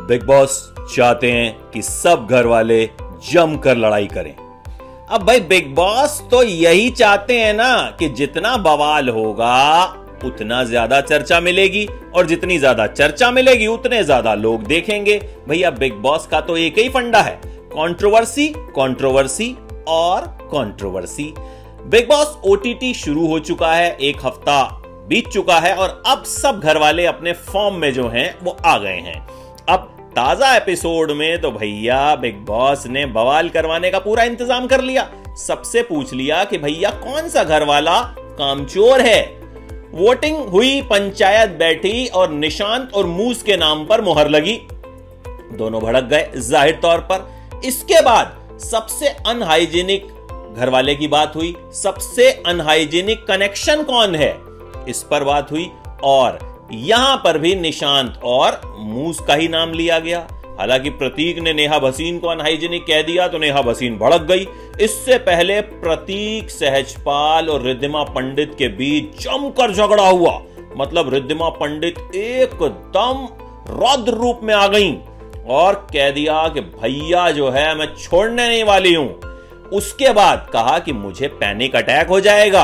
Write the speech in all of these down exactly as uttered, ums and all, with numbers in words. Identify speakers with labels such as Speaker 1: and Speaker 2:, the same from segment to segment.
Speaker 1: Big boss चाहते हैं कि सब घर वाले जमकर लड़ाई करें। अब भाई बिग बॉस तो यही चाहते हैं ना कि जितना बवाल होगा उतना ज्यादा चर्चा मिलेगी, और जितनी ज्यादा चर्चा मिलेगी उतने ज्यादा लोग देखेंगे। भैया बिग बॉस का तो एक ही फंडा है, कंट्रोवर्सी, कंट्रोवर्सी और कंट्रोवर्सी। बिग बॉस ओटीटी शुरू हो चुका है, एक हफ्ता बीत चुका है और अब सब घर वाले अपने फॉर्म में जो हैं वो आ गए हैं। अब ताजा एपिसोड में तो भैया बिग बॉस ने बवाल करवाने का पूरा इंतजाम कर लिया। सबसे पूछ लिया कि भैया कौन सा घर वाला कामचोर है। वोटिंग हुई, पंचायत बैठी और निशांत और मूस के नाम पर मुहर लगी। दोनों भड़क गए जाहिर तौर पर। इसके बाद सबसे अनहाइजीनिक घरवाले की बात हुई। सबसे अनहाइजीनिक कनेक्शन कौन है, इस पर बात हुई, और यहां पर भी निशांत और मूस का ही नाम लिया गया। हालांकि प्रतीक ने नेहा भसीन को अनहाइजीनिक कह दिया तो नेहा भसीन भड़क गई। इससे पहले प्रतीक, सहजपाल और रिद्धिमा पंडित के बीच जमकर झगड़ा हुआ। मतलब रिद्धिमा पंडित एकदम रौद्र रूप में आ गई और कह दिया कि भैया जो है मैं छोड़ने नहीं वाली हूं। उसके बाद कहा कि मुझे पैनिक अटैक हो जाएगा।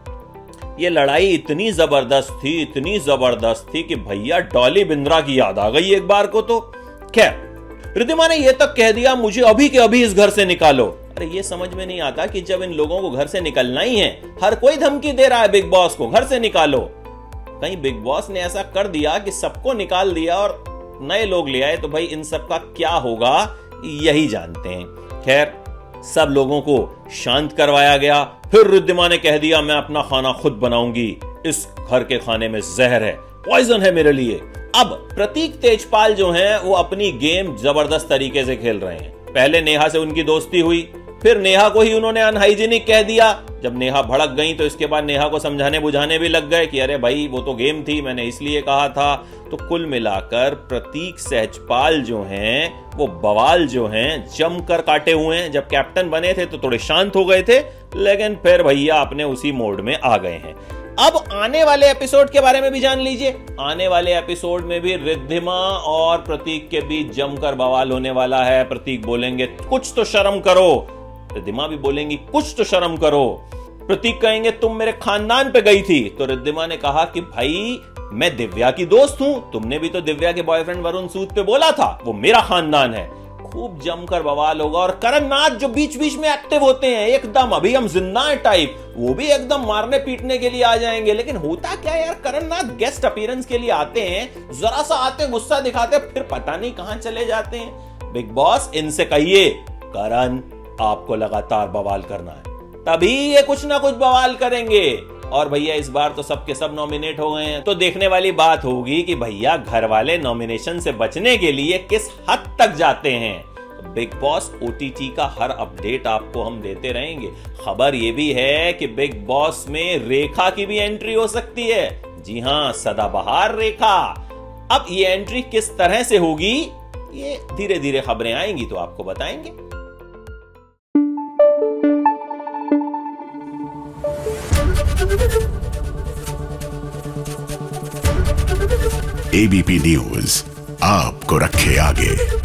Speaker 1: ये लड़ाई इतनी जबरदस्त थी, इतनी जबरदस्त थी कि भैया डॉली बिंद्रा की याद आ गई एक बार को। तो खैर रिद्धिमा ने यह तक कह दिया मुझे अभी के अभी इस घर से निकालो। अरे ये समझ में नहीं आता कि जब इन लोगों को घर से निकलना ही है, हर कोई धमकी दे रहा है बिग बॉस को घर से निकालो। कहीं बिग बॉस ने ऐसा कर दिया कि सबको निकाल दिया और नए लोग ले आए तो भाई इन सब का क्या होगा यही जानते हैं। खैर सब लोगों को शांत करवाया गया। फिर रिद्धिमा ने कह दिया मैं अपना खाना खुद बनाऊंगी, इस घर के खाने में जहर है, पॉइजन है मेरे लिए। अब प्रतीक, तेजपाल जो हैं वो अपनी गेम जबरदस्त तरीके से खेल रहे हैं। पहले नेहा से उनकी दोस्ती हुई, फिर नेहा को ही उन्होंने अनहाइजीनिक कह दिया। जब नेहा भड़क गई तो इसके बाद नेहा को समझाने बुझाने भी लग गए कि अरे भाई वो तो गेम थी, मैंने इसलिए कहा था। तो कुल मिलाकर प्रतीक, सहजपाल जो हैं वो बवाल जो हैं जमकर काटे हुए हैं। जब कैप्टन बने थे तो थोड़े शांत हो गए थे, लेकिन फिर भैया अपने उसी मोड में आ गए हैं। अब आने वाले एपिसोड के बारे में भी जान लीजिए। आने वाले एपिसोड में भी रिद्धिमा और प्रतीक के बीच जमकर बवाल होने वाला है। प्रतीक बोलेंगे कुछ तो शर्म करो, रिद्धिमा भी बोलेंगी कुछ तो शर्म करो। प्रतीक कहेंगे तुम मेरे खानदान पे गई थी, तो रिद्धिमा ने कहा कि भाई मैं दिव्या की दोस्त हूं, तुमने भी तो दिव्या के बॉयफ्रेंड वरुण सूद पे बोला था, वो मेरा खानदान है। खूब जमकर बवाल होगा। और करण नाथ जो बीच बीच में एक्टिव होते हैं एकदम अभी हम जिंदा है टाइप, वो भी एकदम मारने पीटने के लिए आ जाएंगे। लेकिन होता क्या यार, करण नाथ गेस्ट अपीयरेंस के लिए आते हैं, जरा सा आते गुस्सा दिखाते फिर पता नहीं कहां चले जाते हैं। बिग बॉस इनसे कहिए करण आपको लगातार बवाल करना है, तभी ये कुछ ना कुछ बवाल करेंगे। और भैया इस बार तो सबके सब नॉमिनेट हो गए हैं, तो देखने वाली बात होगी कि भैया घर वाले नॉमिनेशन से बचने के लिए किस हद तक जाते हैं। बिग बॉस ओटीटी का हर अपडेट आपको हम देते रहेंगे। खबर यह भी है कि बिग बॉस में रेखा की भी एंट्री हो सकती है। जी हां, सदाबहार रेखा। अब ये एंट्री किस तरह से होगी, ये धीरे धीरे खबरें आएंगी तो आपको बताएंगे।
Speaker 2: एबीपी न्यूज आपको रखे आगे।